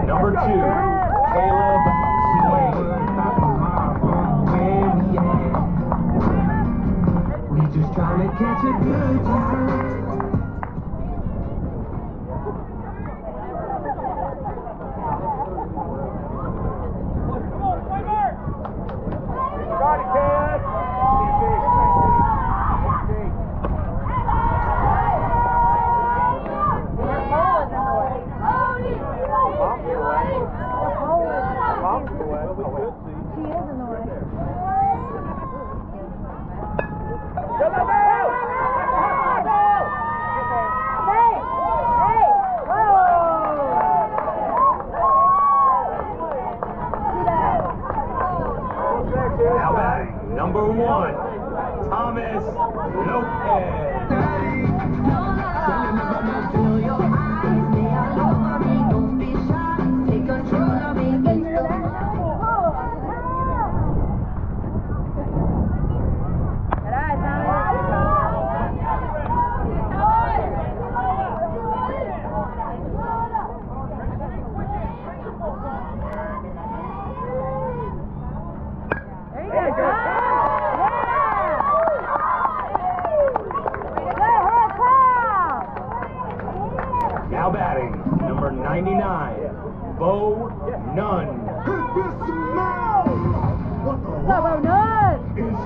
number 2, Caleb Swain. We just trying to catch a good time. Now batting, number 1, Thomas Lopez. Now batting, number 99, Bo Nunn. Bo Nunn!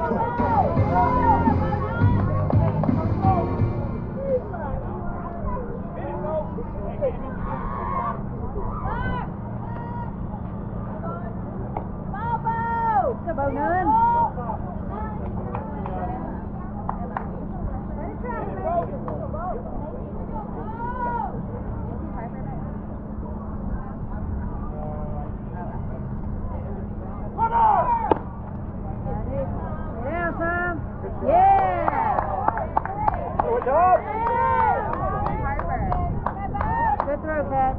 Bo Nunn! Good throw, Pat.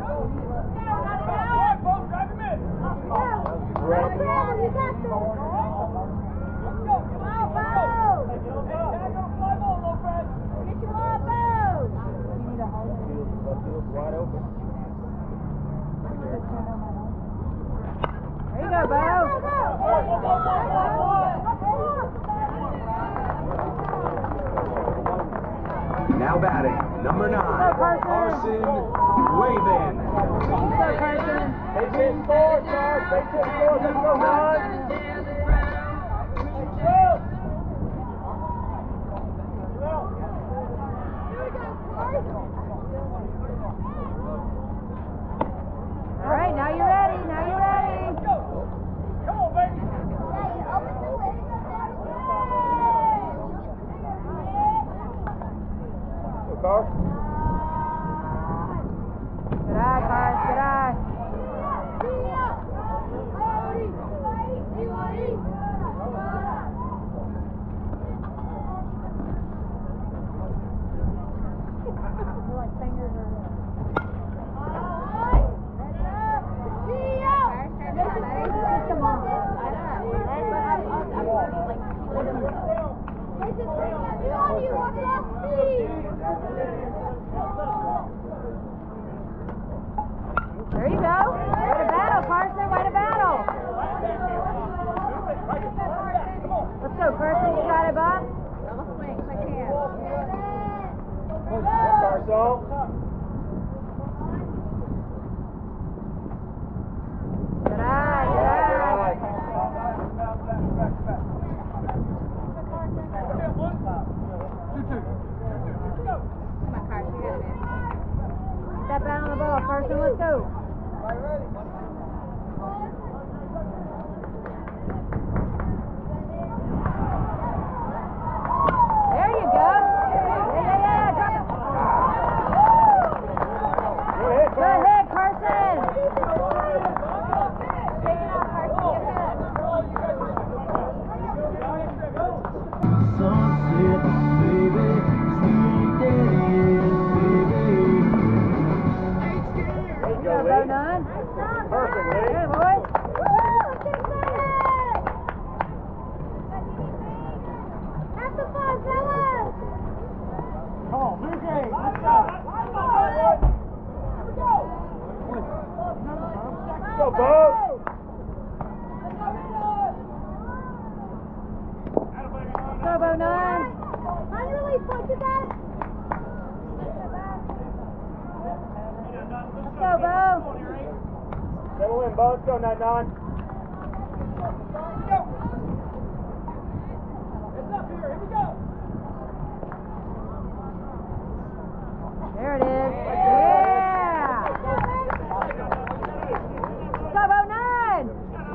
There you go, Bo. Now batting, number 9, Carson Raven. Take it forward, Sarge. Take it forward. Let's go, guys. All right, now you're ready. Now you're ready. Come on, baby. Go, Carson. Good eye, Carson. Good eye. There you go. Way to battle, Carson. Way to battle. Let's go, Carson. You got it, Bob? I'm going to swing if I can. Carson. Good eye. Good eye. Step out on the ball, Carson. Let's go. There you go. Yeah. Drop it. Go ahead, Carson. Take it off, Carson. Sunset, baby, sweet Go, Bo Nunn. Perfect, Lee. Good, boys. Have some fun, fellas! Come on, blue game. Let's go. Here we go. Go, Bo! Go, Bo Nunn. On your release, point to that. Let's go, Bo. Settle in, Bo. Let's go, 9-9. There it is. Yeah. Go, Bo Nunn.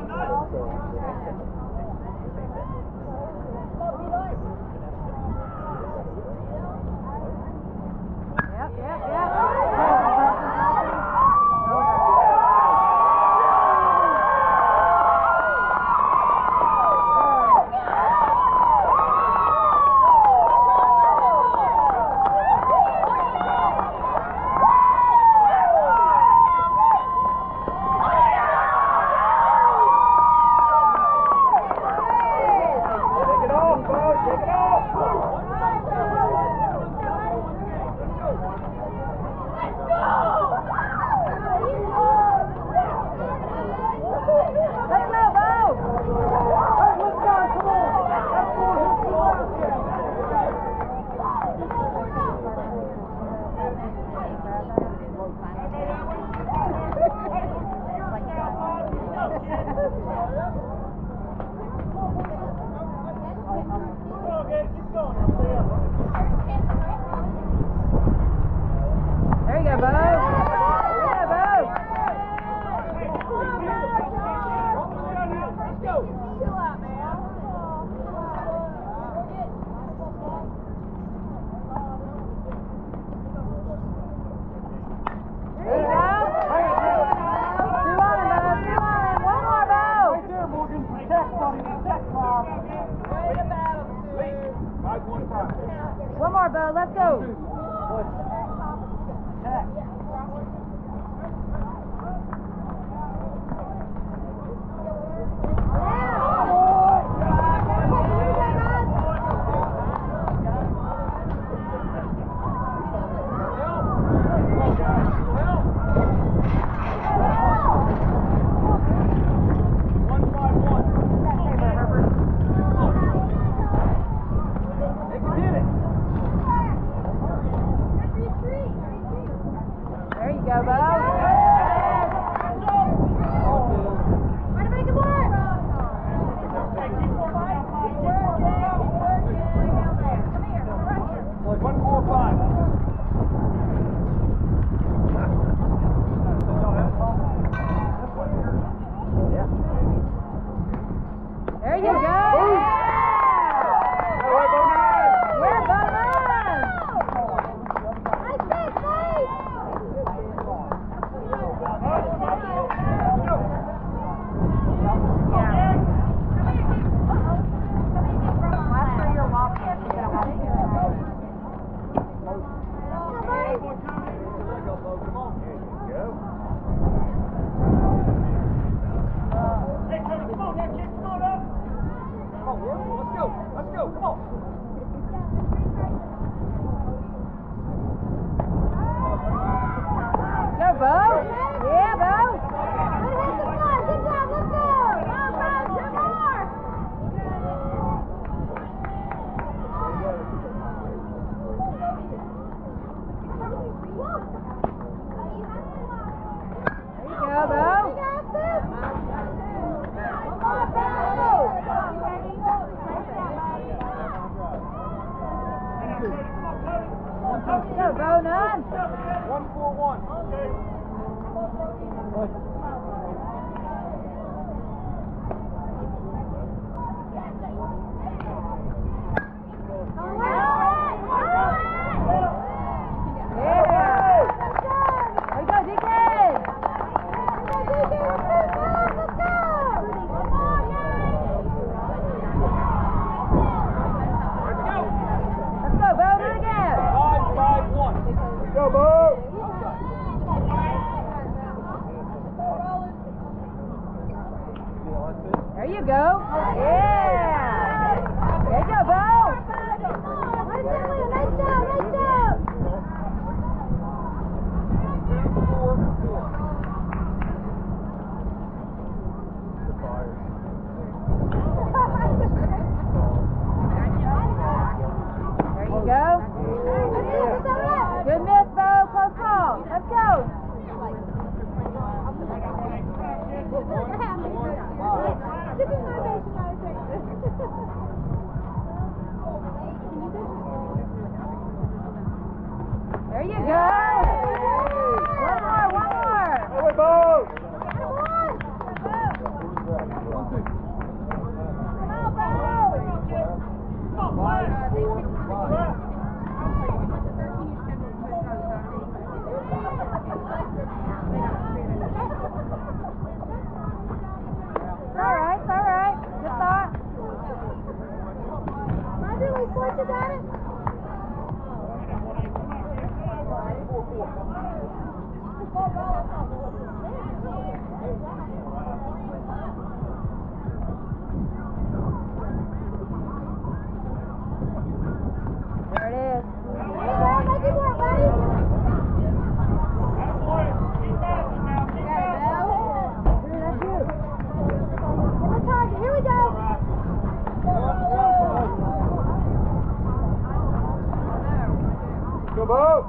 There you go, Bo. One more, Bo. Let's go. There you go, Bo. Way to make it work. There you go. Yeah, Bo Nunn. Nice hit, nice. Go, Bo. Yeah, Bo. Good hit, good job, let's go. Come on, Bo, 2 more. There you go, Bo. Go, Bo Nunn. 1-4-1. Yeah. There you go, Deacon. Let's go, Bo. Do it again. 5-5-1. Let's go, Bo. There you go. Yeah. There you go, Bo. Nice job. There you go. One more. Hey, we both. It's all right. It's all right. Good thought. You got it? There it is. Make it work, buddy. Get the target. Here we go. Go, Bo.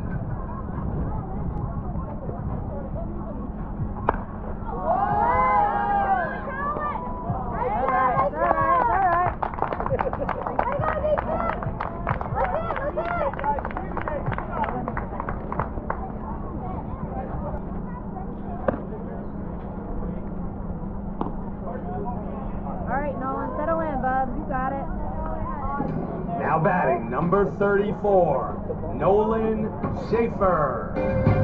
All right, Nolan, settle in, bub. You got it. Now batting, number 34, Nolan Schaefer.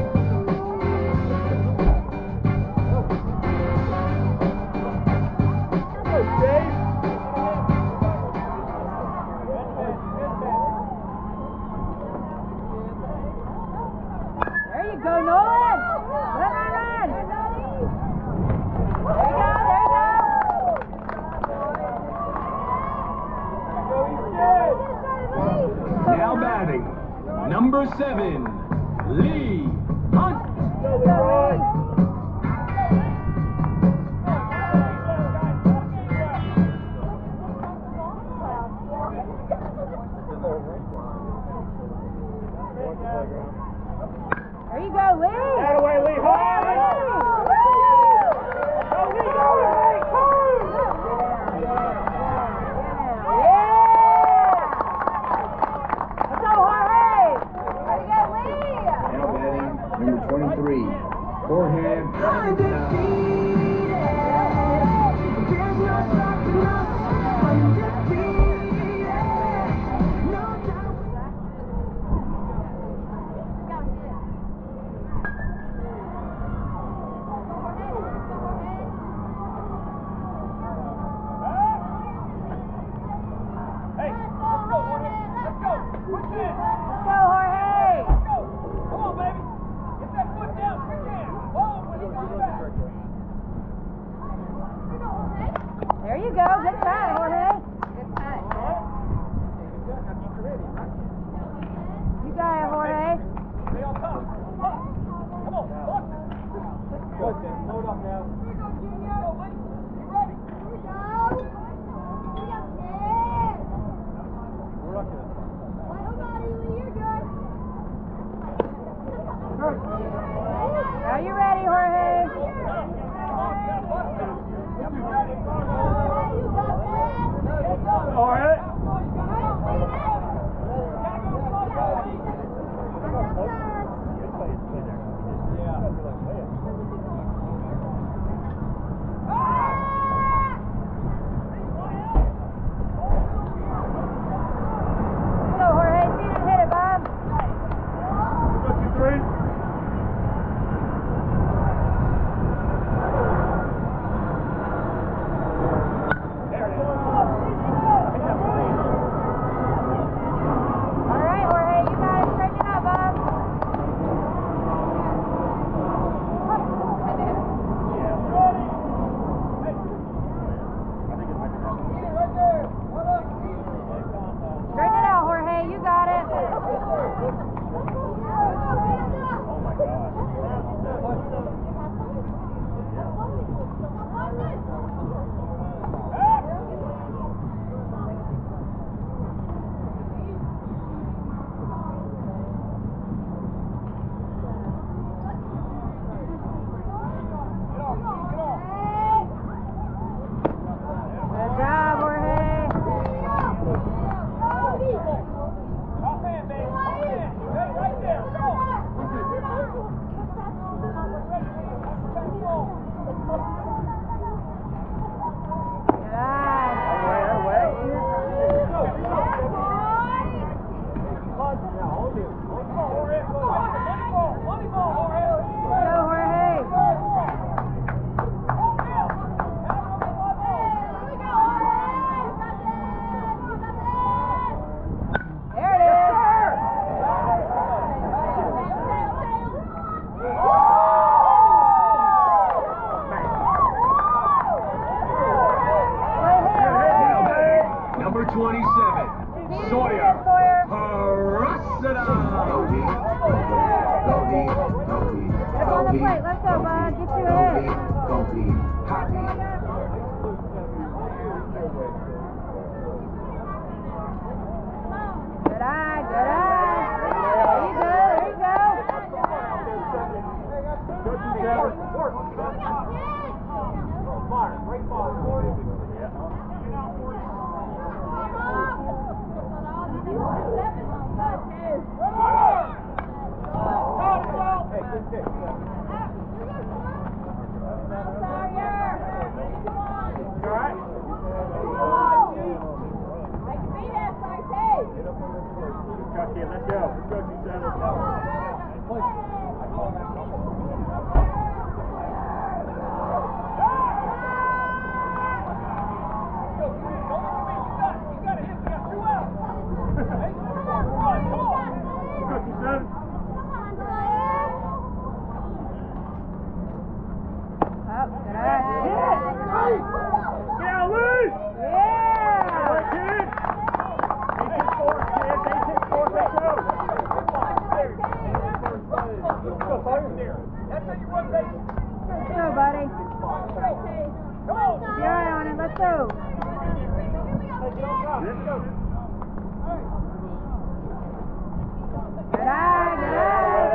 There you go, Nolan. Run. There you go. Now batting, number 7, Lee Hunt. There you go, Lee. That away, Lee. Let's go, Jorge. There you go, Lee. Now batting, number 23, Jorge Let's go, Jorge. Come on, baby. Get that foot down. Quick in. Hold when you come back. There you go. Good try, Jorge. Good try. You got it, Jorge. Stay on top. Come on. Go, Tim. Load up now. Here we go, Junior. Go, Lee. You ready? Here we go. We're up to it. You're good. Are you ready, Jorge? All right. Get you in. Complete. Happy. Good eye, good eye. There you go, there you go. Go to seven. Fire, right ball. Hey, good kick. Alright? Okay, let's go. Let's go, T7. That's how you run base. Let's go, buddy. Come on. Keep your eye on it. Let's go. Let's go. Good eye, good eye.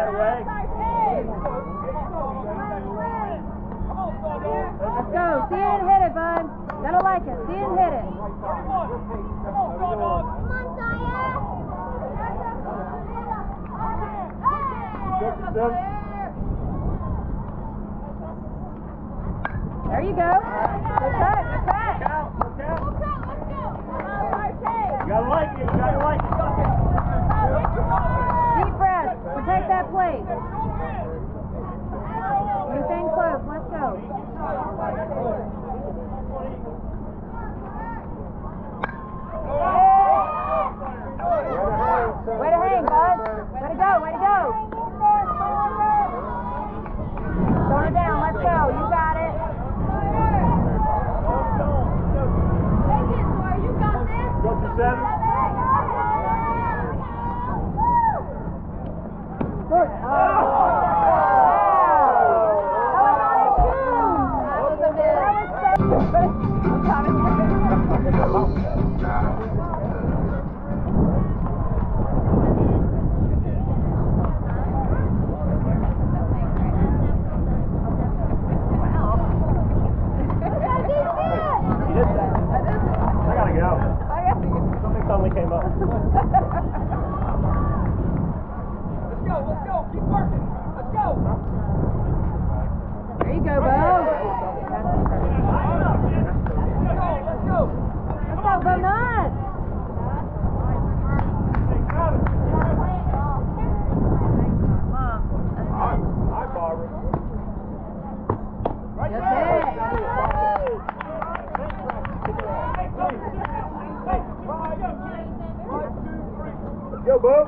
Let's go. See it and hit it, bud. Gotta like it. See it and hit it. There you go. Good cut. Good cut. You gotta like it. You gotta like it. Deep breath. Protect that plate. Anything close. Let's go. Way to hang, bud. Way to go. Way to go. Tone it down. Let's go. You got it. Go to 7. Good. Oh. That was on his shoes. That was a miss. I gotta go. Something suddenly came up. Let's go. Keep working. Let's go. There you go, Bo. Let's go. Let's go, Bo Nuts. Hi, Barbara. Just hit it. Let's go, Bo.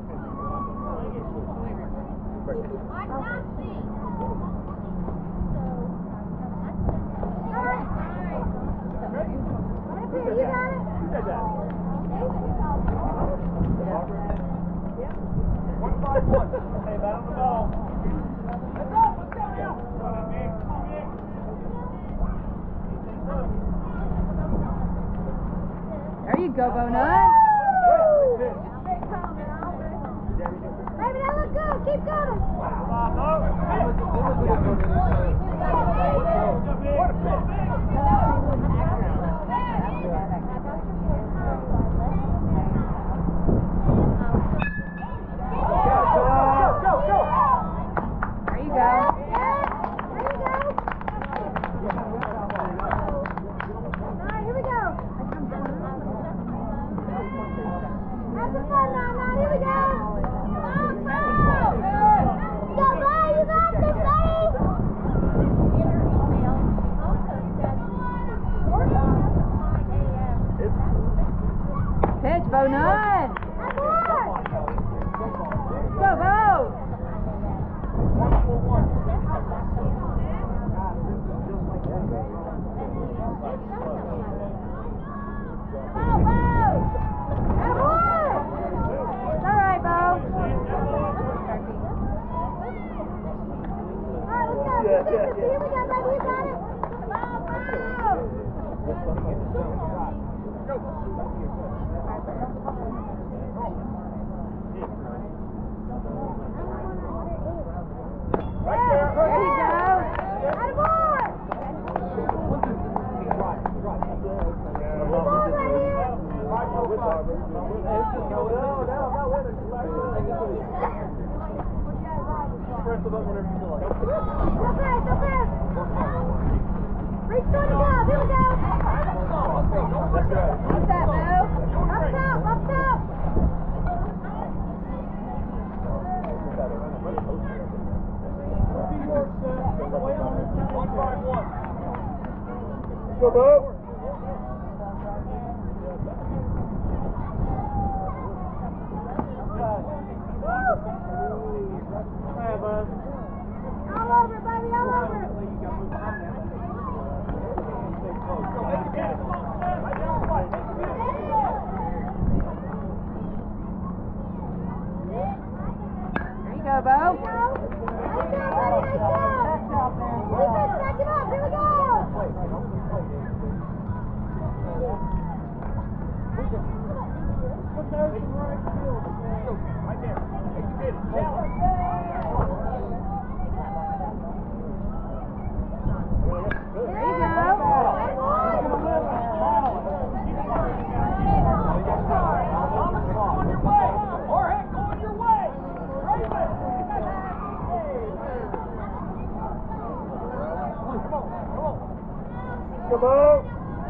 Who said that? 1-5-1. Hey, bat on the ball. Let's go now. There you go, Bo Nut. Baby, that look good. Keep going. There you go. Here we go. Have some fun now. Here we go. Come on, go. You got this, buddy. Here we go, baby. You got it. Press the button whenever you feel like. So fast. Reach toward the top. Here we go. That's right. What's that, Bo? Up top. Let's go, Bo. All over it, baby. All over it. There you go, Bo. Nice job, buddy. Nice job. Defense, stack it up. Here we go. There you go. Come on.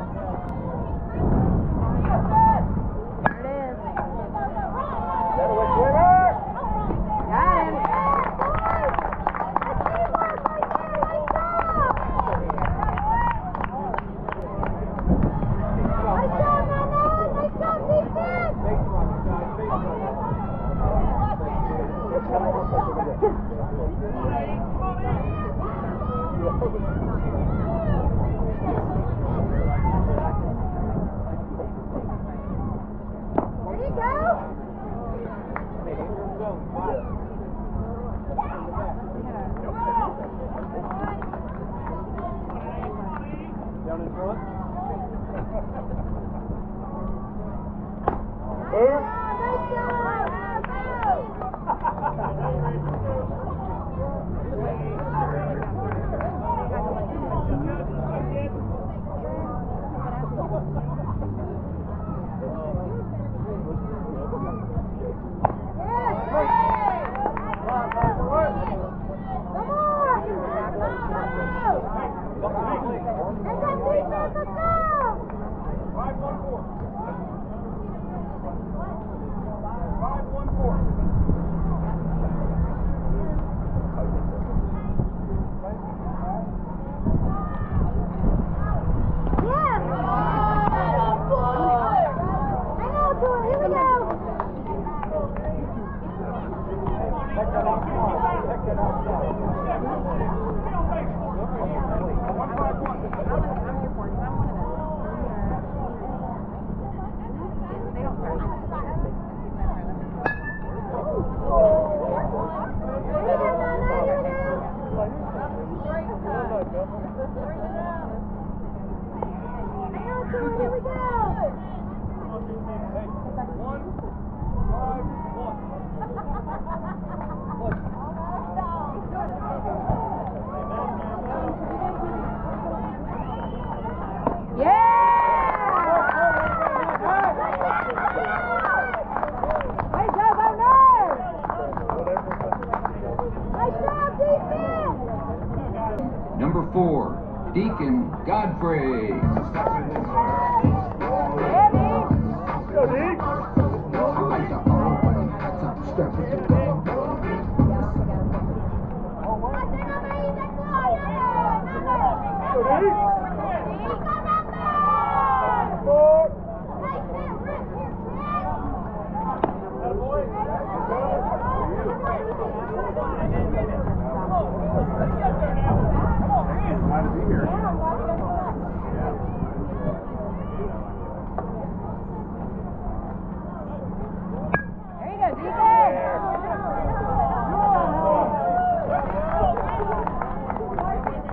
There it is. Getaway winner. Got him. Down in front. Here we go. Number 4, Deacon Godfrey. Go, Deke. Go, Deke.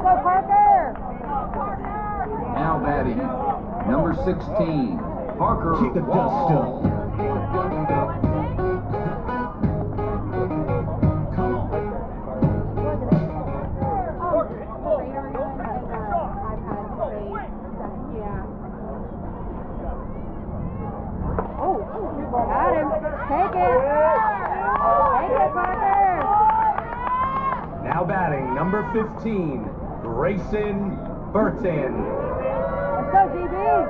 go, Parker. Now batting, number 16, Parker Kick the dust Wall. Got him. Take it. Take it, Parker. Now batting, number 15, Grayson Burton. Let's go, GB.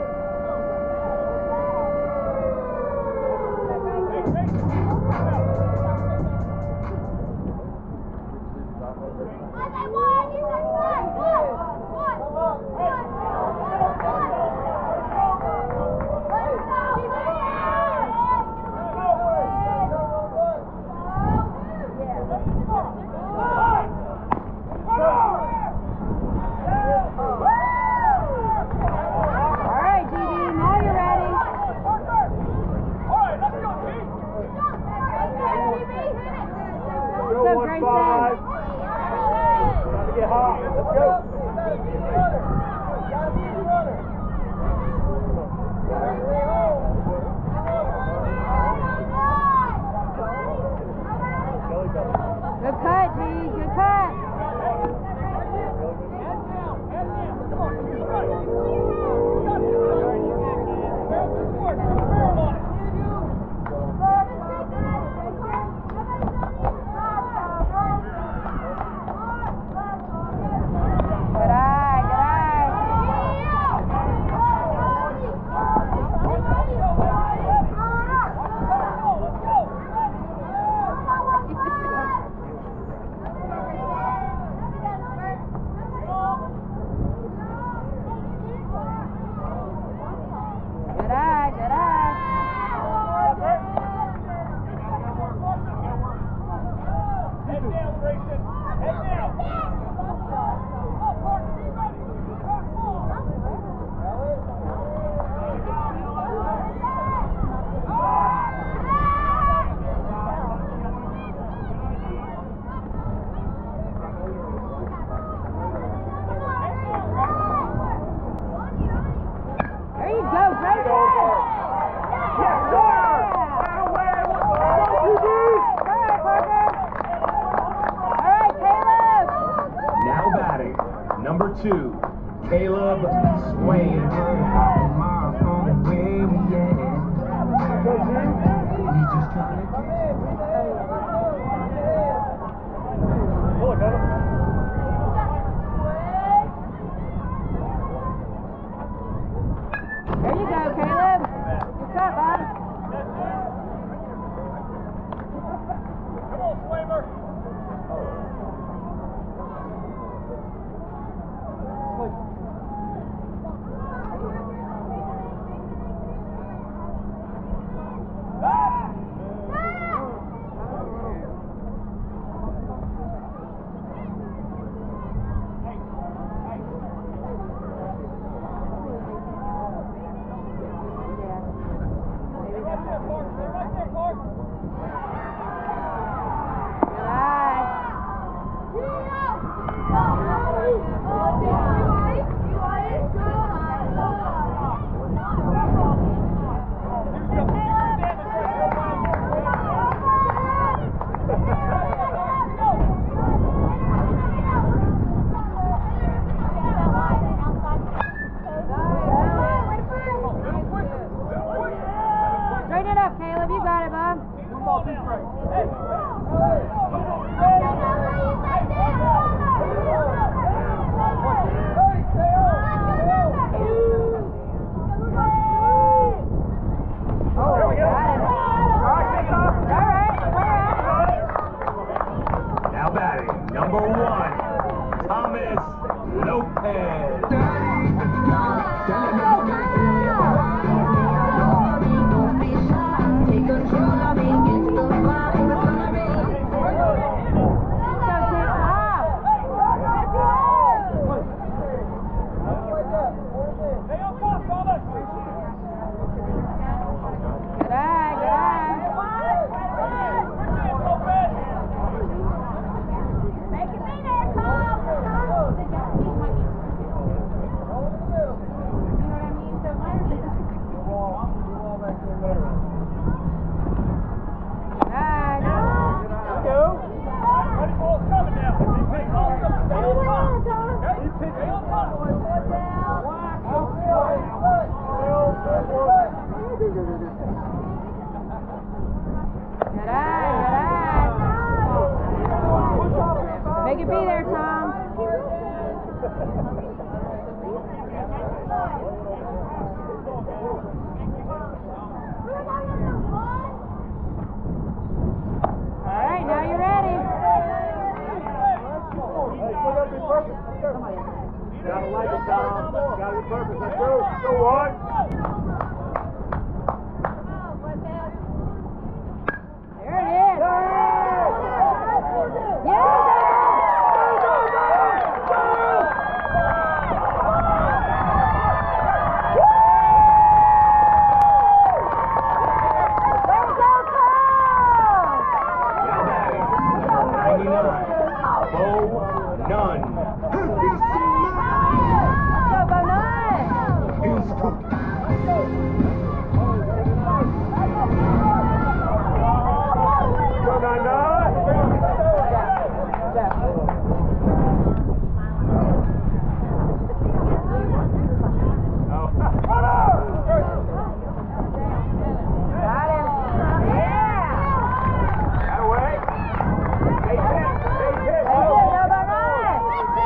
Good cut, G. Good cut. Good eye, good Good eye, good eye. Head down, Grayson. Head down. There you go, Grayson. Yes, sir. All right, Parker. All right, Caleb. Now batting, number 2, Caleb Swain. There you go, Caleb. Good shot, bud. Come on, Swamer. Straighten it up, Caleb. You got it, bud. Oh, got him. All right. Now batting, number 1, Thomas Lopez. Stay on top, Thomas. Good eye, good eye. Make it be there, Tom. Good eye. Make it be there, Tom. All right, now you're ready. Gotta like it, Tom. Gotta be perfect. Let's go. Go on. There it is. Yeah! Now batting, number 99, Bo Nunn. Go, Bo Nunn! Go, Nana. Got him. Yeah! That way. Base hit. Base hit. That's it, go, Bo Nunn!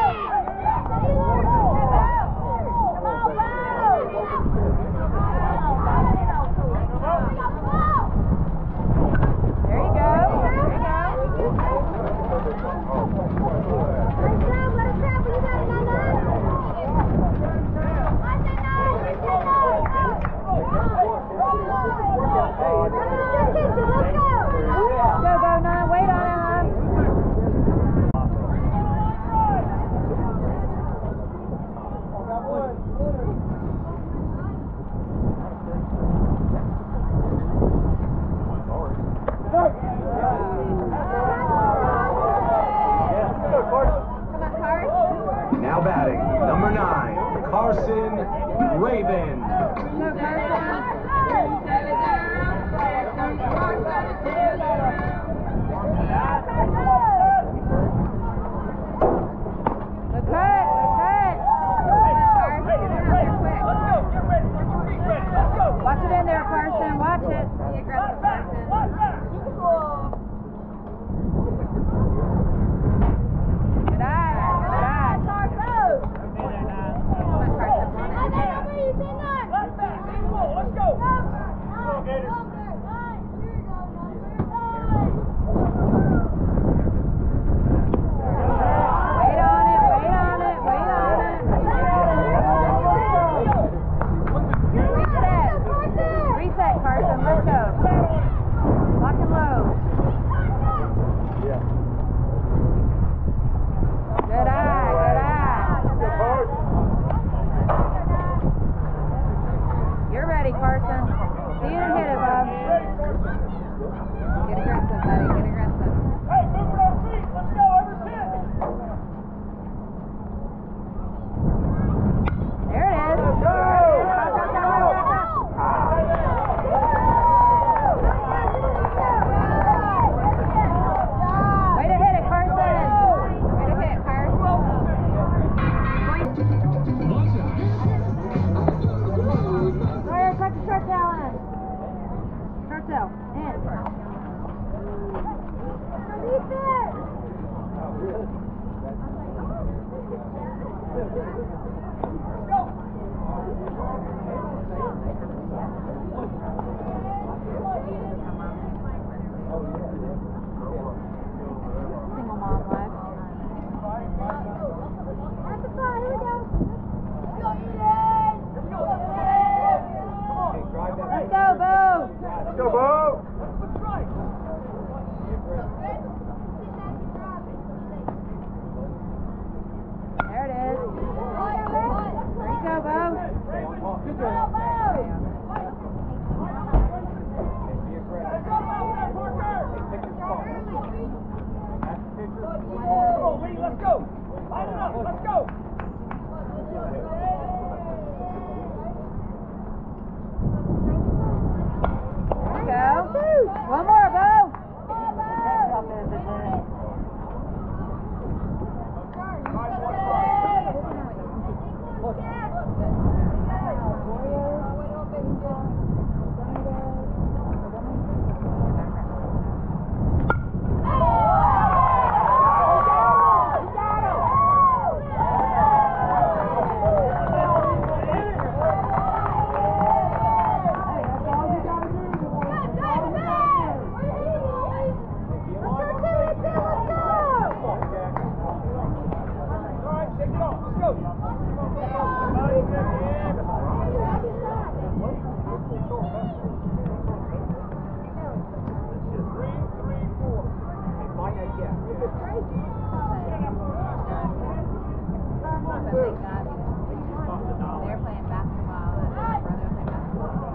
There you go. There you go. Go, Bo Nunn. Wait on him. Now batting, number 9, Carson Raven. Go, Carson. Good cut. Watch it in there, Carson. Watch it. Good eye. Let's go. Wait on it. Reset, Carson. Let's go. Lock and load. Good eye. You're ready, Carson. See you and hit it, bub. Get aggressive, buddy. Get aggressive. Hey, move it on feet. Let's go. Every 10. There it is. Way to hit it, Carson. Way to hit, Carson. Alright, touch the short tail in. Short tail. In. Single mom life. Let's go, Bo. Let's go, Bo. There it is. There you go, Bo. Come on, Lee, let's go. Line it up. Let's go. playing basketball and my brother was playing basketball.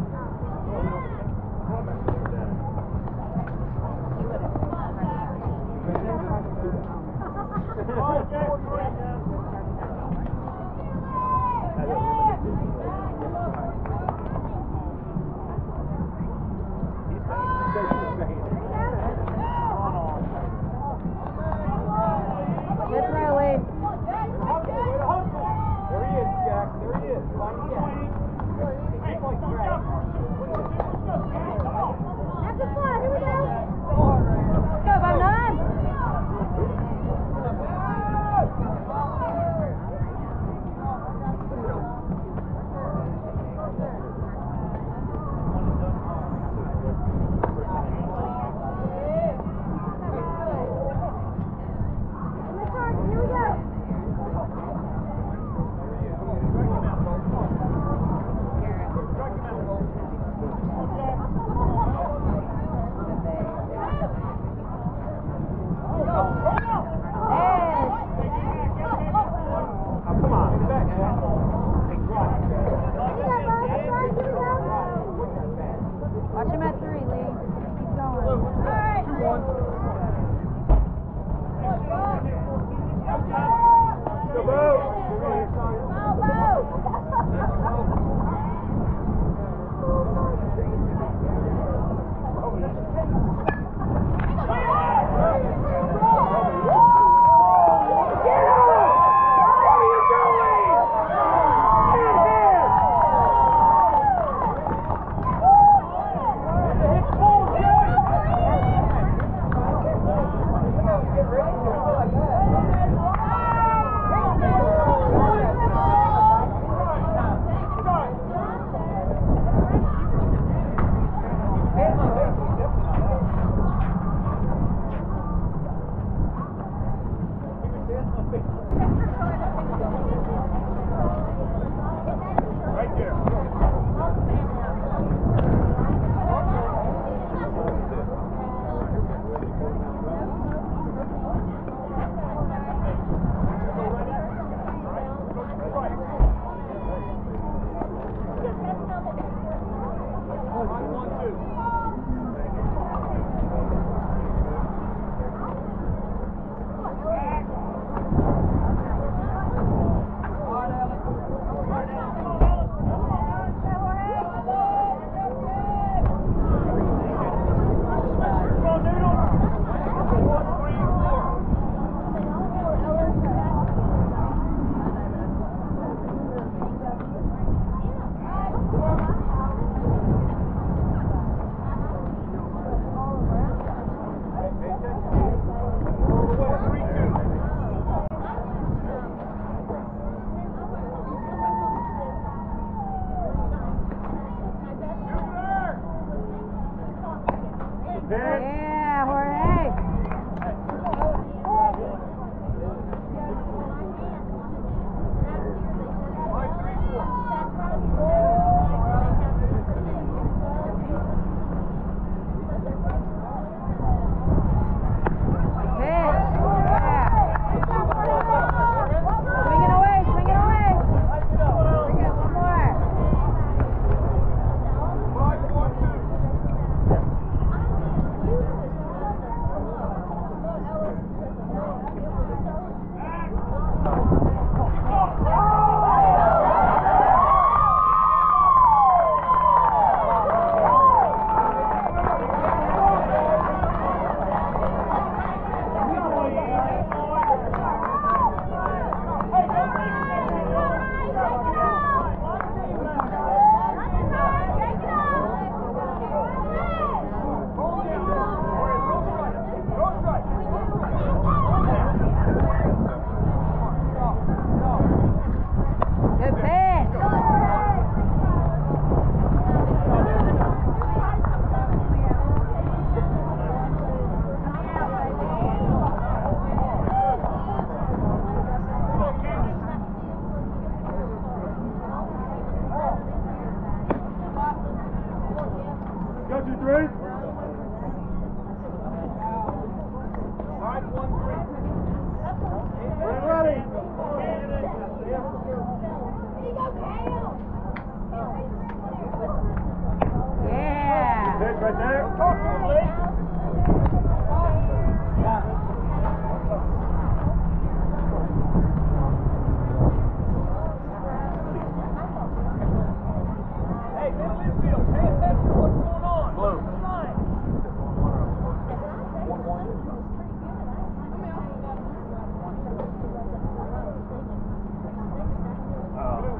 That's right, Lee. There he is, Jack. There he is. Find him again. Just like Greg. That's a fun. Here we go. Let's go, 5-9. Here we go. Come on. Get back, man. Watch him at 3, Lee. Keep going. Go, Bo. Right there. Yeah, Jorge. Swing it away, swing it away. Bring it, one more. Here we go.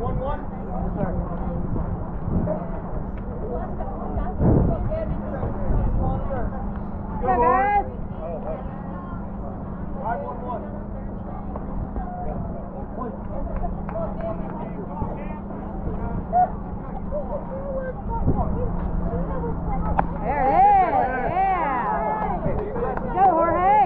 Let's go, guys. There it is. Yeah. Go, Jorge.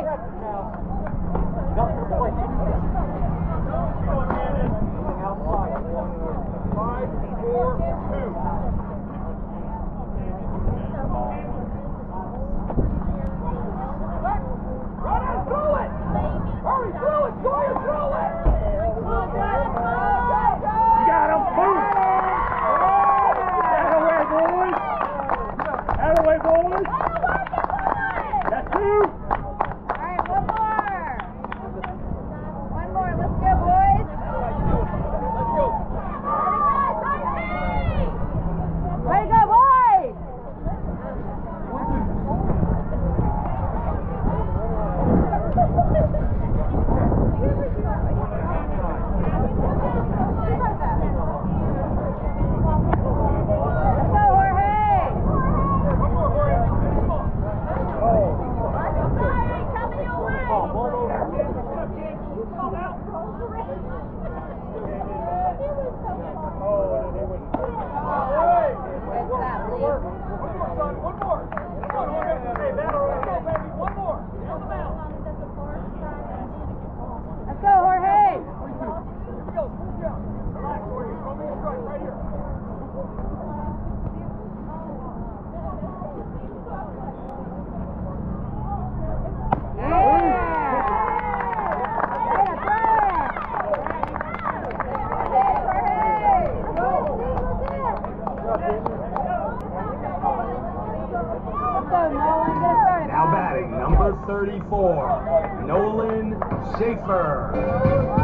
Now batting, number 34, Nolan Schaefer.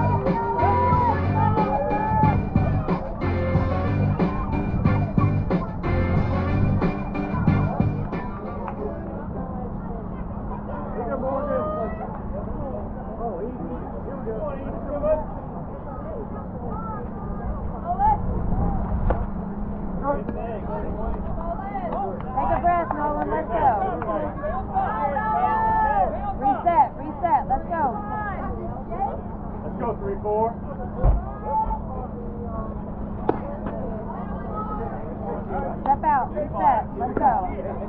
Take a breath, Nolan. Let's go. Reset. Let's go. Let's go, 3-4. Step out. Reset. Let's go.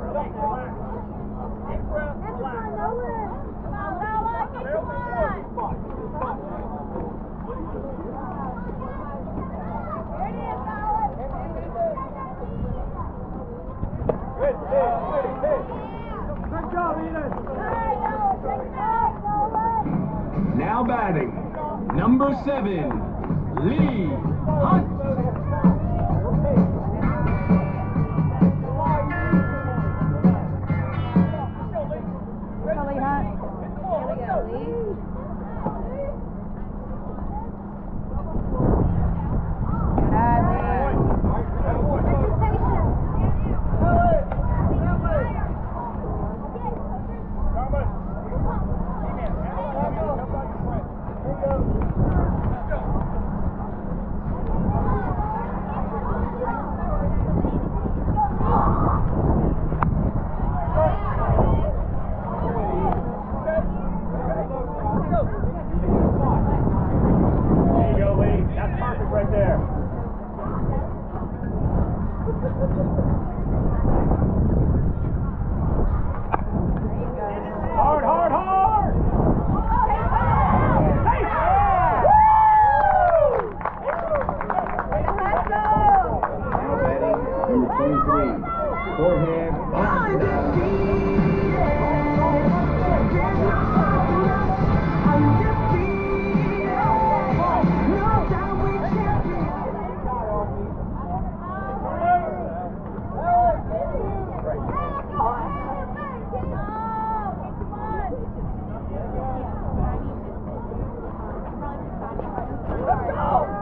Good job, Eden. Now batting, number 7, Lee Hunt. Lee Hunt. Here we go, Lee.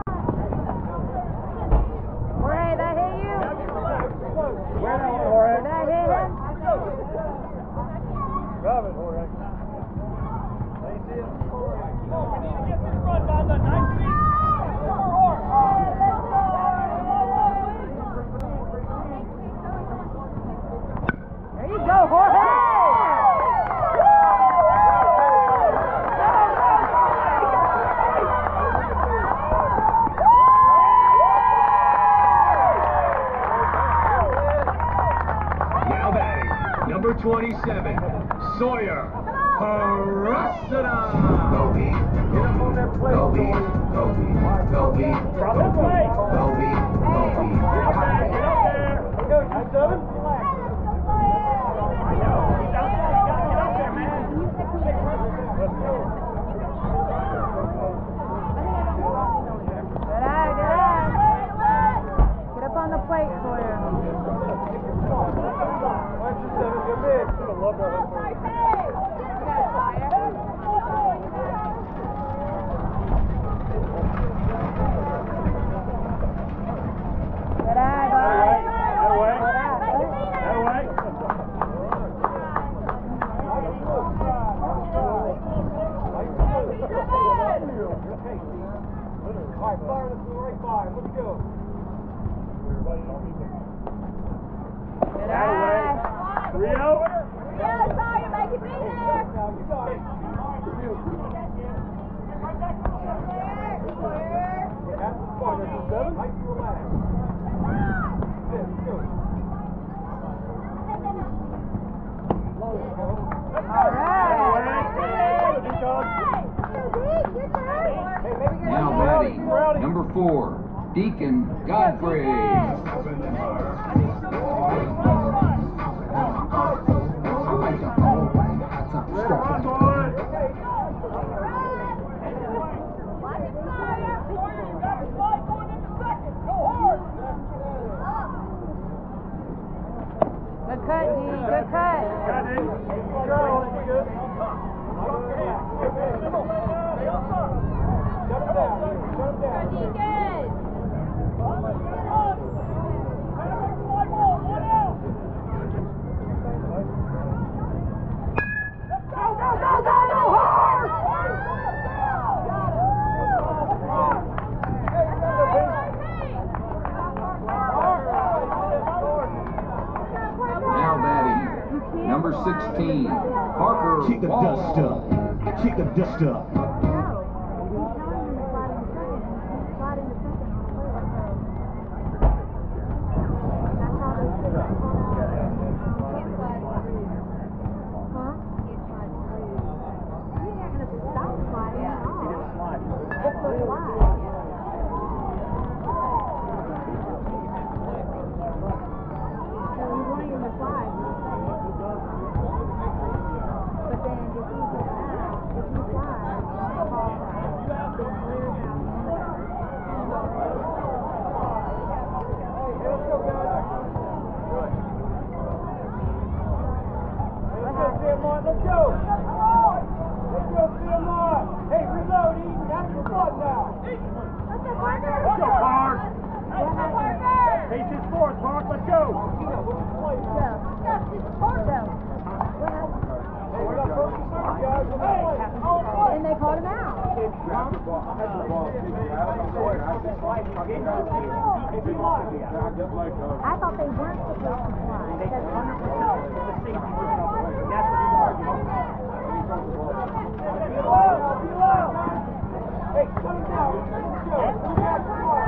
Jorge, that hit you? 27, Sawyer Harasana. Go beat. Get up on that plate. Go beat. Go beat. Go beat. Drop that plate. Go beat. Go beat. Get up there. Get up there. Go, you seven. Relax. I know. He's outside. You gotta get up there, man. Let's go. Good eye, good eye. Get up on the plate, Sawyer. Watch your seven. Go big. I love that. Good eye, boys. That way. Good eye. That way. All right, fire. Let's go right fire. Let's go. Good eye. Rio. Yeah, sorry, make it be there. Now you got it. That's the point. That's the seven. Nice and relax. Let's go. All right. Now batting. Number 4, Deacon Godfrey. Good cut, D. Good cut. Now batting. Number 16, Parker Kick the Wall. dust up. Kick the dust up. Let's go. Let's go, Philmont. Hey, reload, Eden. That's your blood now. Let's go, Park. Pace his fourth, Park. Let's go. Hey, we got first and third, guys. And they called him out. I thought they weren't supposed to slide. They 100% the safety was off the way. That's what he's arguing. Be low. Hey, come down. Let's go.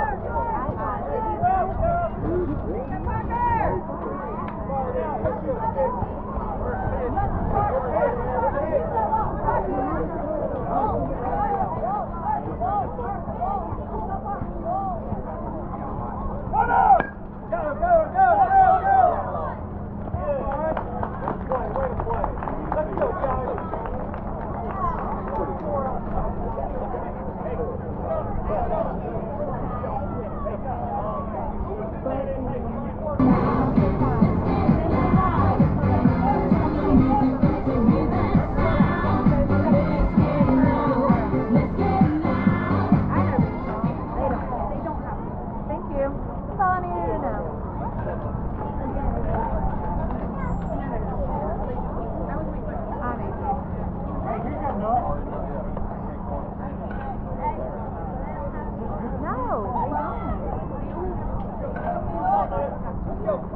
No, they don't.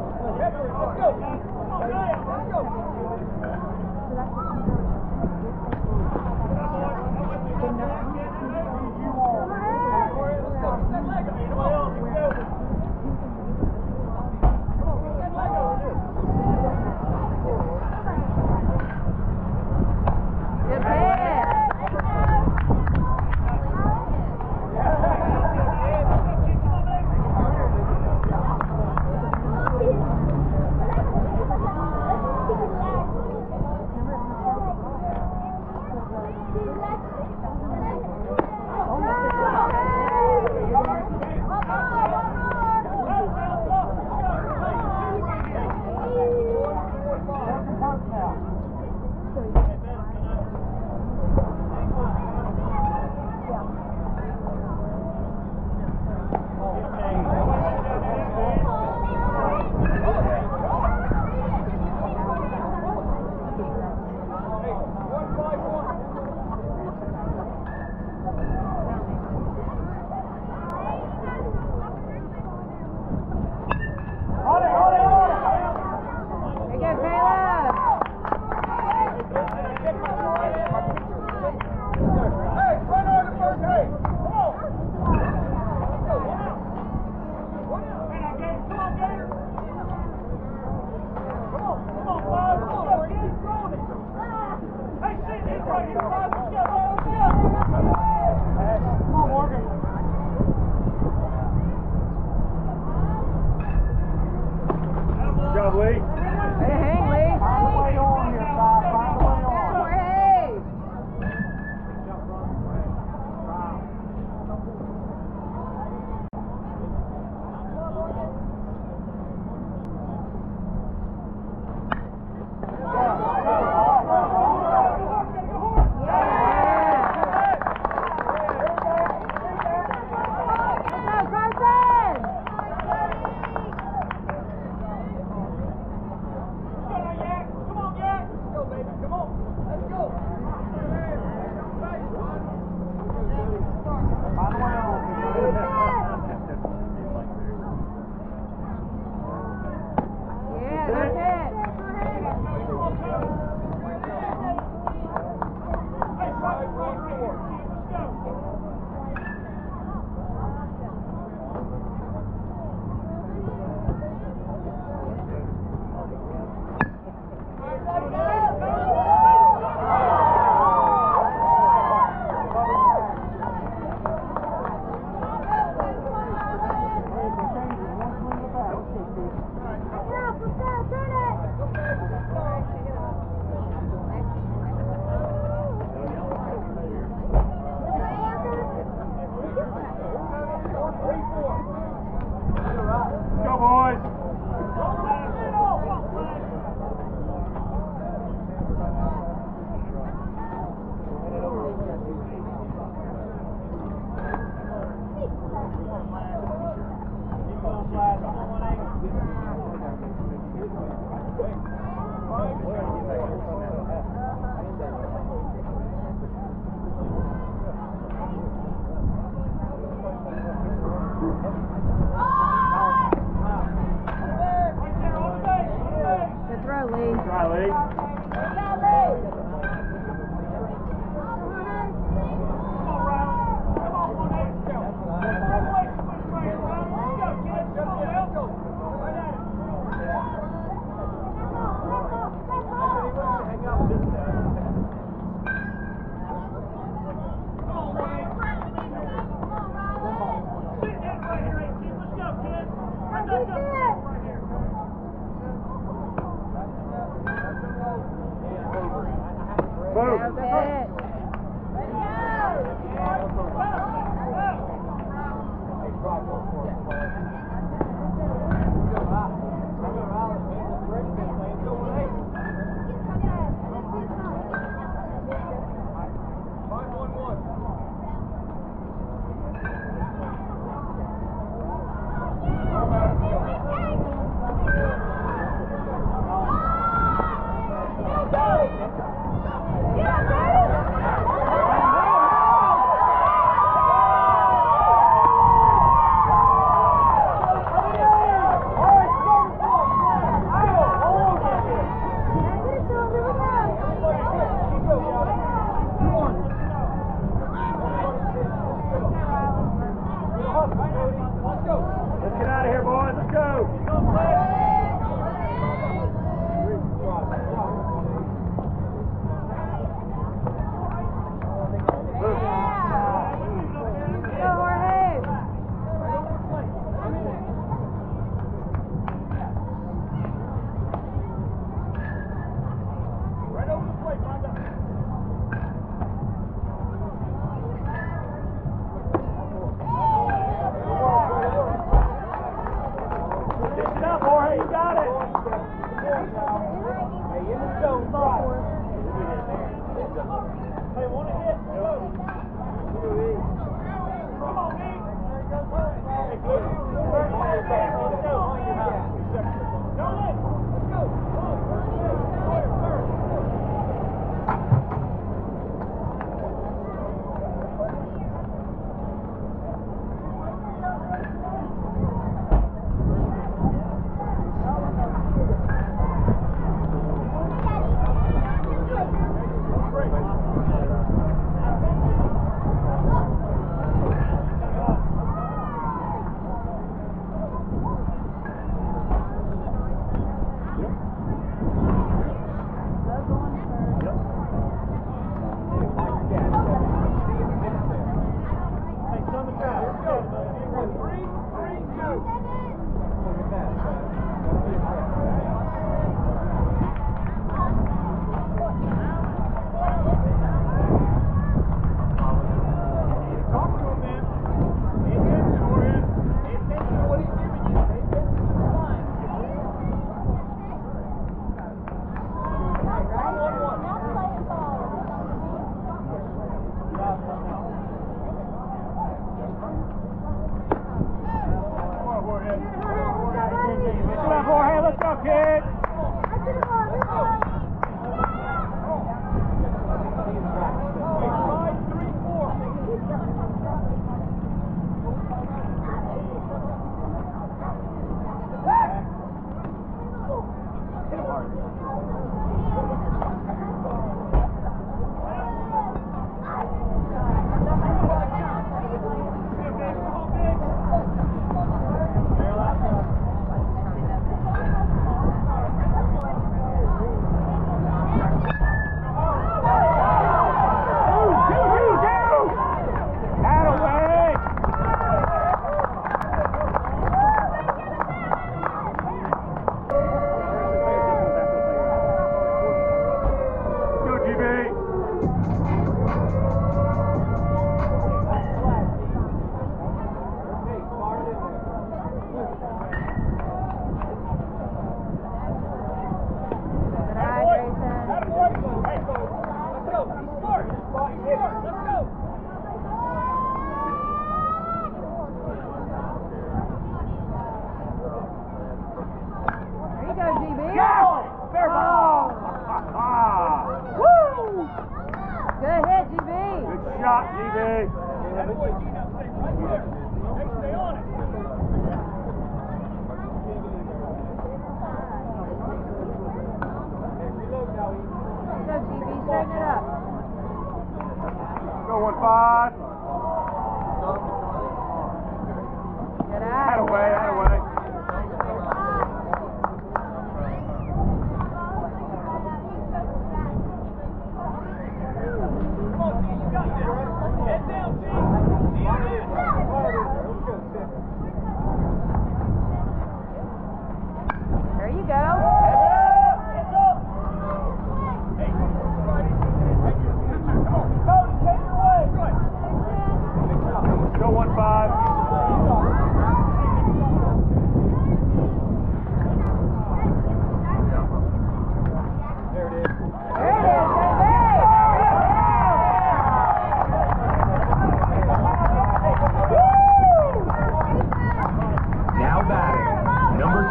Good throw, Lee. Try, Lee. That's it. Let's get out of here, boys. Let's go. Go, Jorge. Right over the plate, Rhonda. Dish it up, Jorge. You got it. Hey, in the zone, Hey, want to hit? Go. Come on, Nate. Hey, good. Let's go. Go, Nick. Let's go. Hey, son, the crowd. Here we go. 3, 2. Talk to him, man. Pay attention, Jorge. Pay attention to what he's giving you. Pay attention to the signs. 1-1. Come on, Jorge. Let's go, kid.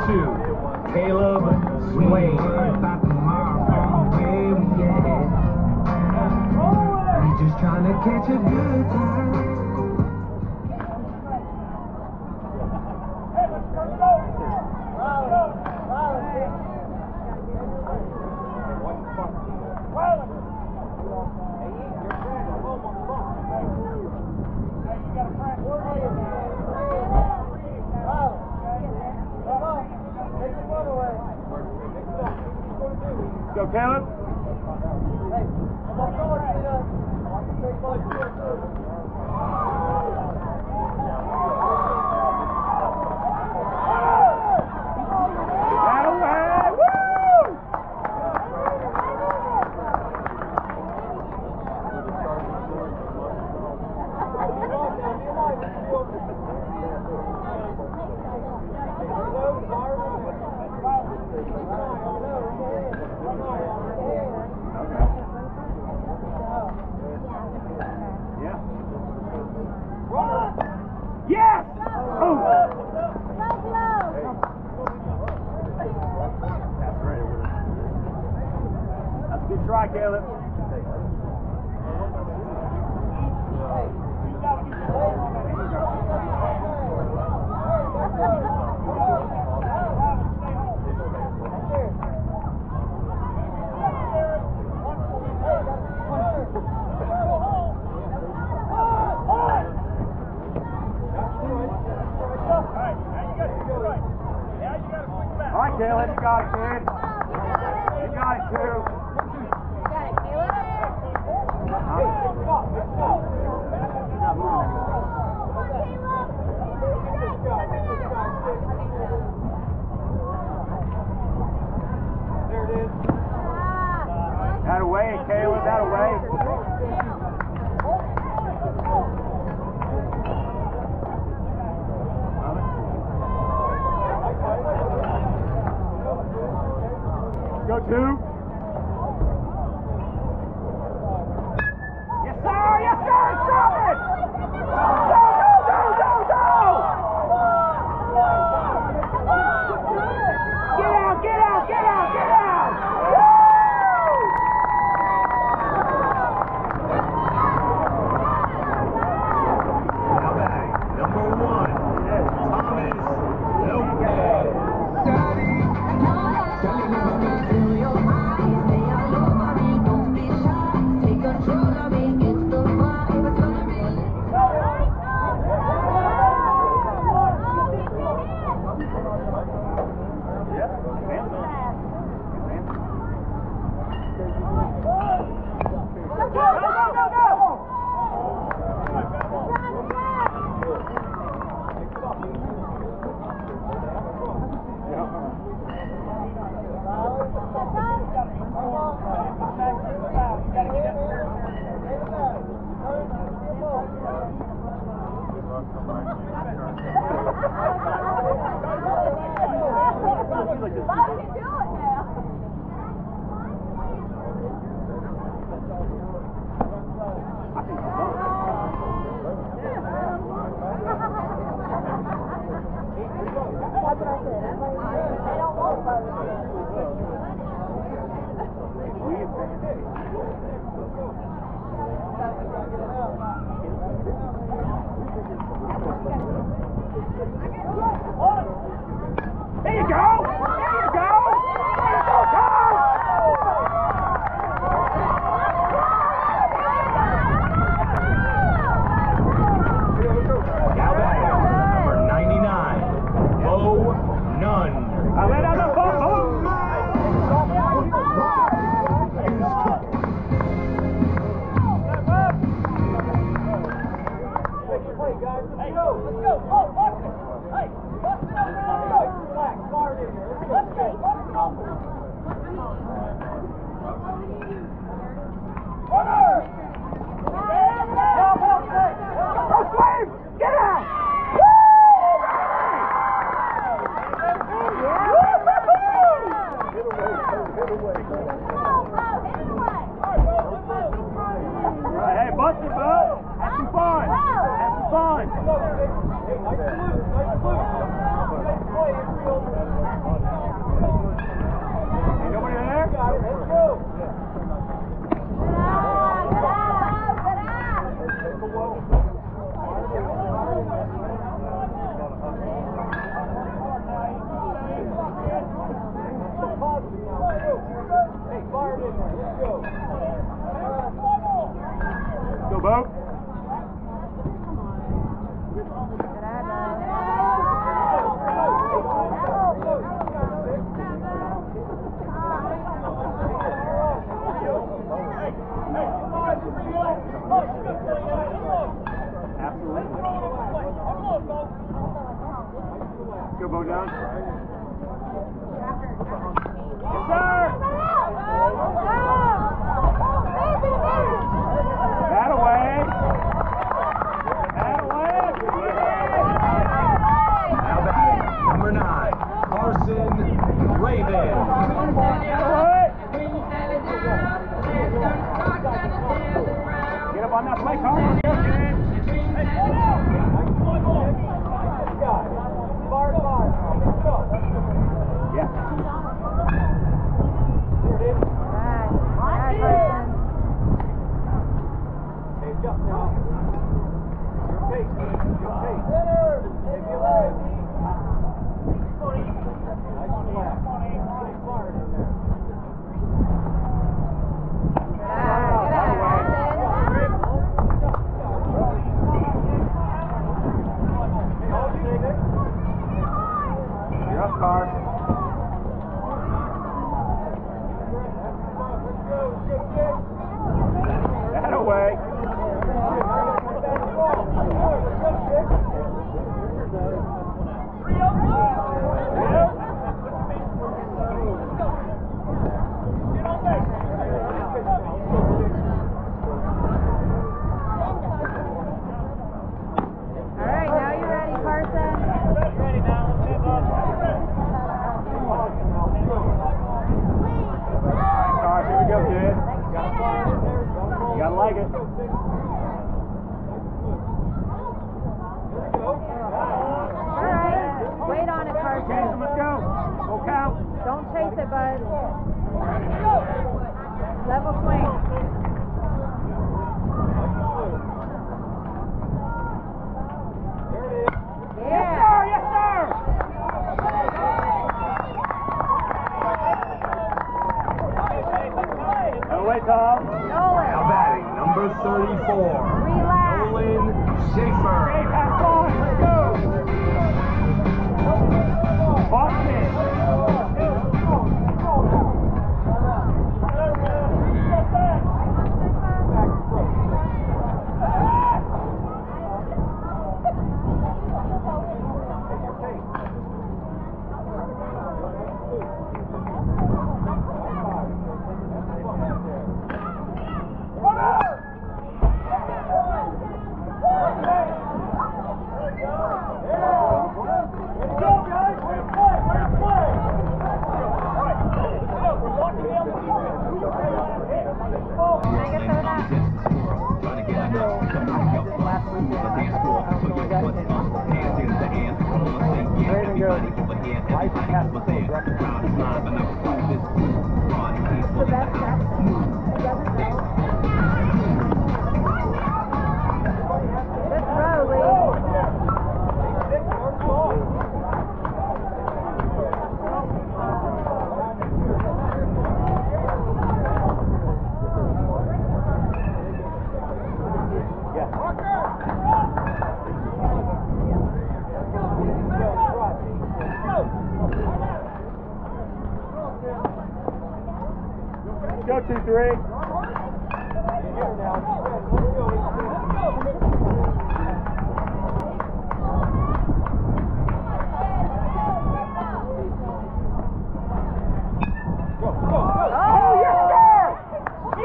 2, Caleb Swain. About tomorrow from where we at. We just trying to catch a good time. Go, Caleb. Yes! Oh! That's great. That's a good try, Caleb. All right, Caleb, you got it, kid. You got it, too. You got it, Caleb. There it is. That away, Caleb, that away. Go 2. Yes, sir! Yes, sir! Stop it! Go, go, go, go, go! Get out, get out, get out, get out! Now back, number 1, Thomas Lopez. There you go! There you go! There you go, Tom! Now back, number 99, Bo Nunn. I let out the ball. Hey, guys, let's go! Let's go! Oh, Austin! Hey, Austin, let's go! Relax, fire in here. Let's go! Runner! Go, Slave! Get out! Hey, bust it, bud! Have some fun! Have some fun! Hey, nice blue! Nice blue! Nice play, infield! Bravo. Absolutely. Let's go, Bo down. Yes, sir. That away. That away. Now batting, number 9, Carson Raven. Get up on that play, Carl. Let's go, kid. Yeah. You're up, Carl. That away. Alright, now you're ready, Carson. Ready now. Carl, here we go, kid. You gotta like it. Alright, wait on it, Chase him, Carson. let's go. Full count. Don't chase it, bud. Level swing. Yeah. Yes, sir. No way, Tom. Nolan. Now batting, number 34, Relax. Nolan Schaefer. Hey, have fun. Let's go. Boston. Good throw, Lee. Let's go, 2-3. Oh, yes, sir!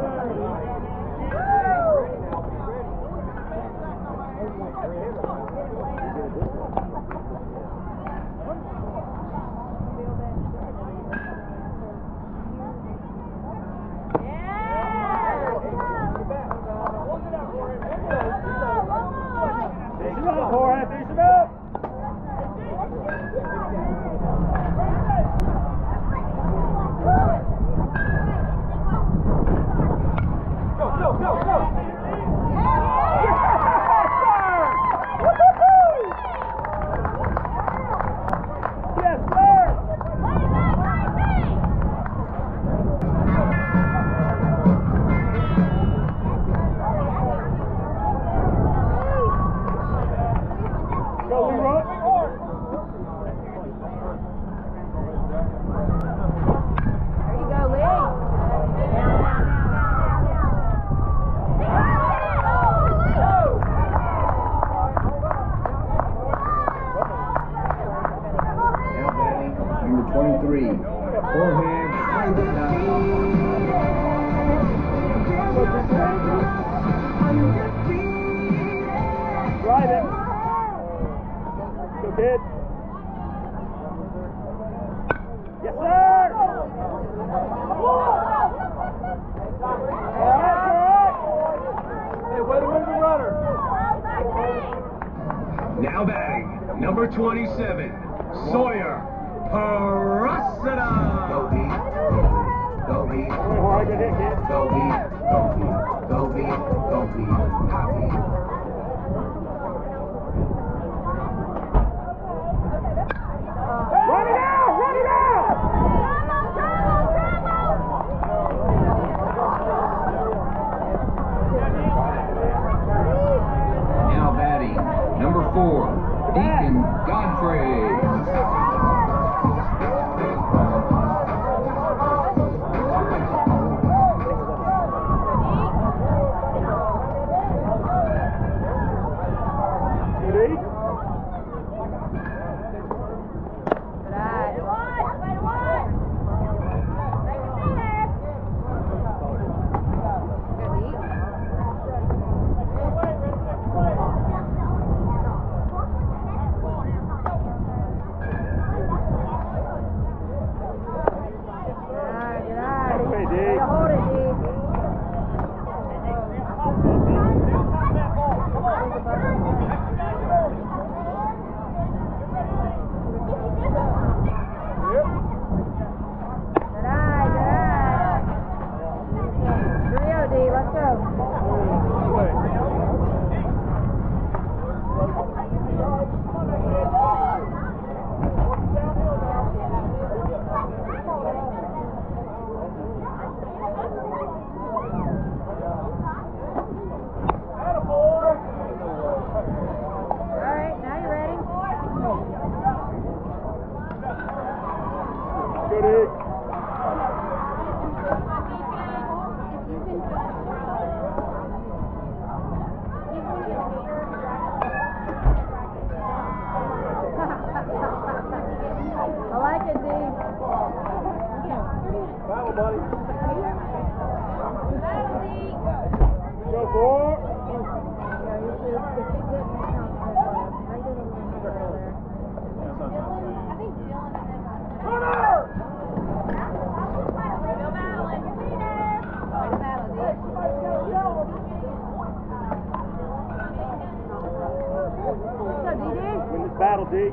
Now batting, number 27, Sawyer Parasada. Go beat, go beat, go beat, go beat, go beat, go beat, hot beat. Run it out! Run it out! Now batting, number 4, Deacon Godfrey. Battle, D.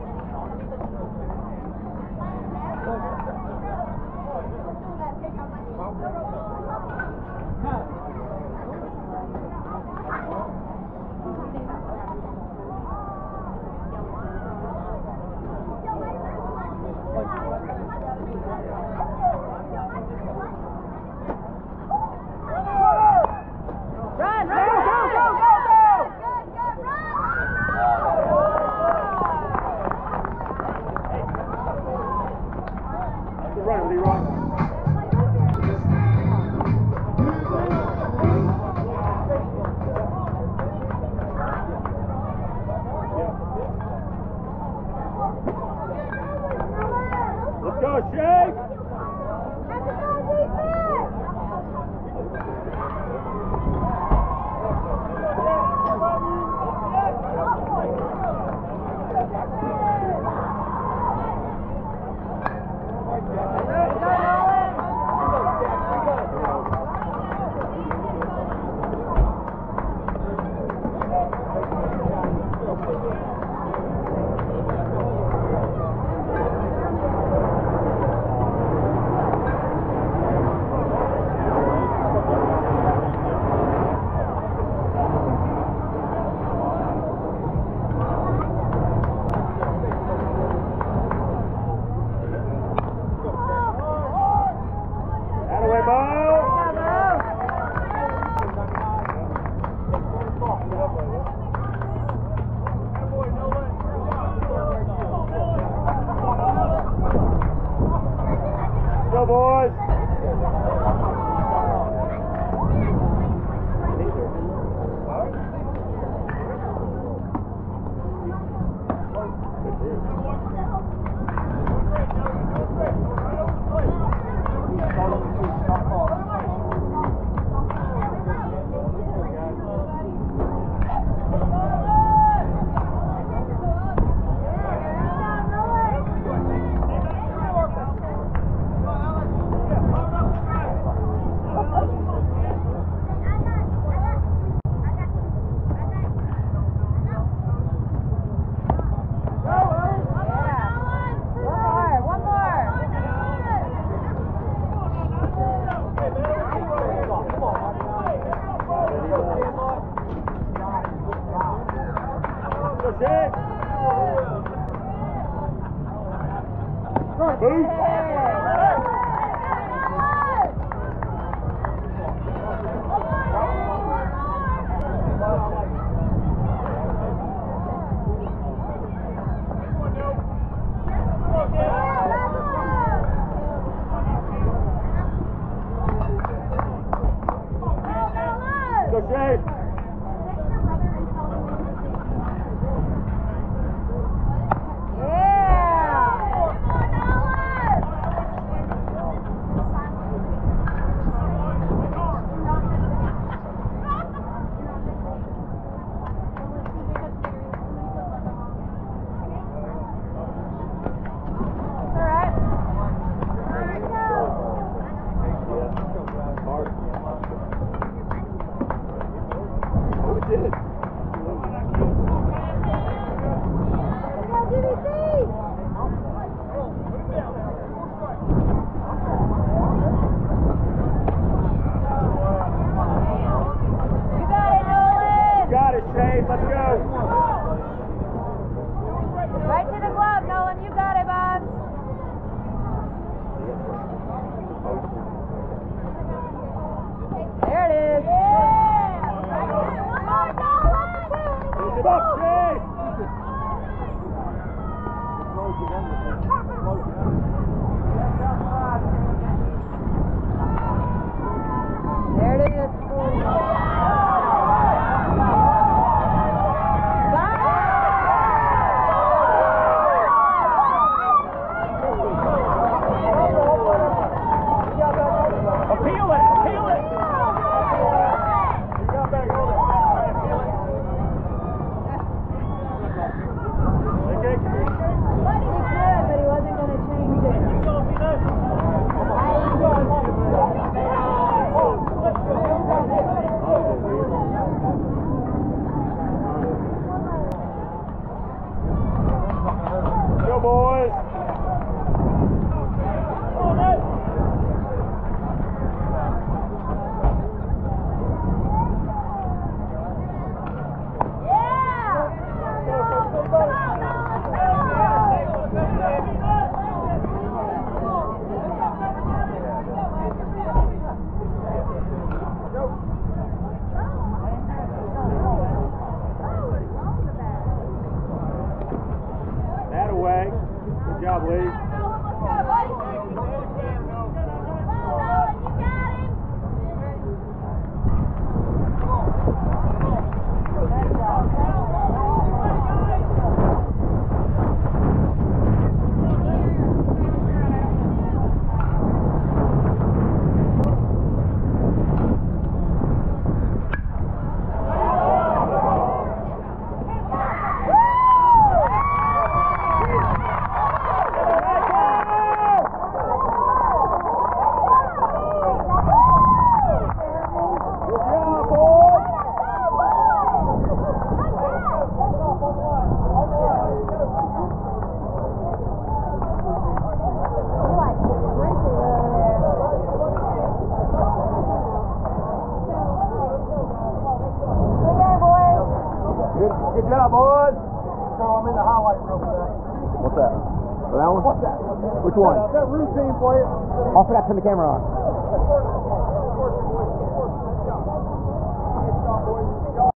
Good job, boys. So I'm in the highlight reel for that. What's that? For that one? What's that? Which one? That routine play. Oh, I forgot to turn the camera on.